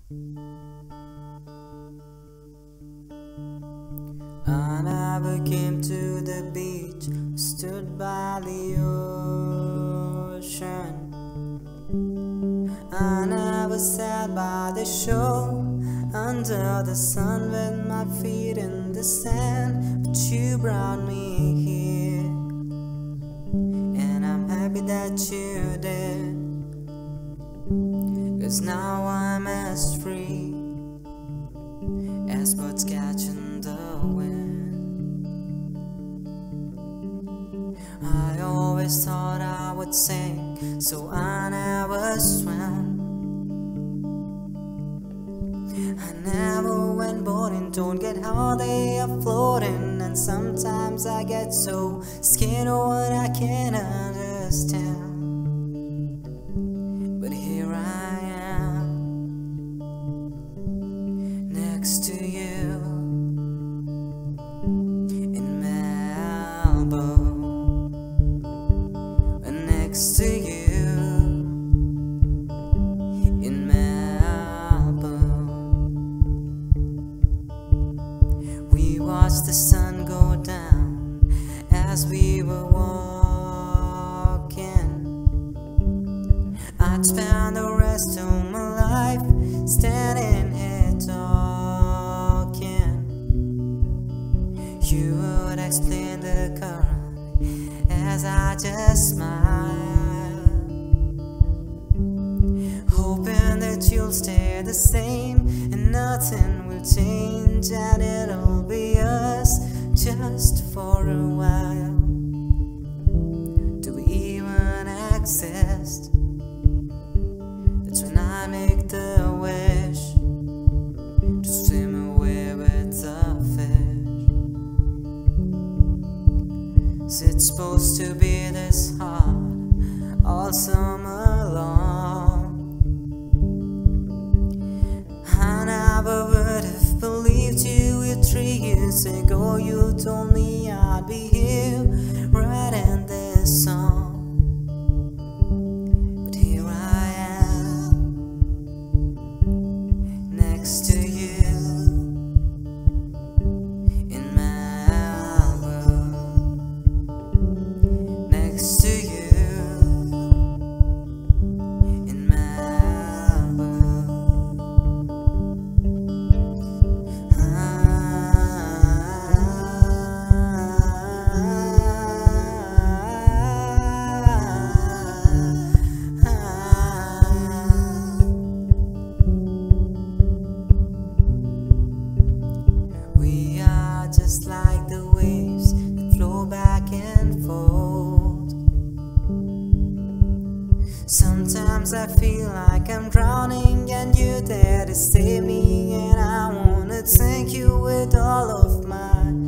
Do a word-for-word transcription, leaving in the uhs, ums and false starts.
I never came to the beach, stood by the ocean. I never sat by the shore, under the sun with my feet in the sand. But you brought me here, and I'm happy that you did, 'cause now I'm as free as birds catching the wind. I always thought I would sink, so I never swam. I never went boating, don't get how they are floating. And sometimes I get so scared of what I can't understand. But here I am, next to you in Malibu, next to you in Malibu. We watched the sun go down as we were walking. I'd spend the rest of my life standing here talking. You would explain the current as I just smile, hoping that you'll stay the same and nothing will change, and it'll be us just for a while. Do we even exist? That's when I make the wish to swim away with the fish. So it's supposed to be this hard all summer long. I never would have believed you three years ago. You told me I'd be here writing this song. But here I am, next to you in Malibu, next to you in Malibu. We are just like the waves that flow back and forth. Sometimes I feel like I'm drowning and you're there to save me, and I wanna thank you with all of my